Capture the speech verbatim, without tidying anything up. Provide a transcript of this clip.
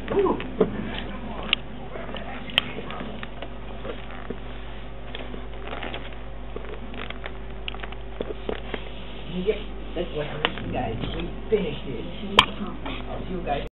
Ooh. You get, that's what I wish you guys, we finished it. I'll see you guys.